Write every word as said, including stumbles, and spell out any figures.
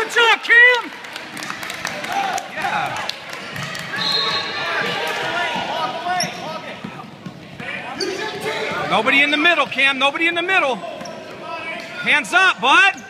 Good job, Cam! Yeah. Nobody in the middle, Cam. Nobody in the middle. Hands up, bud.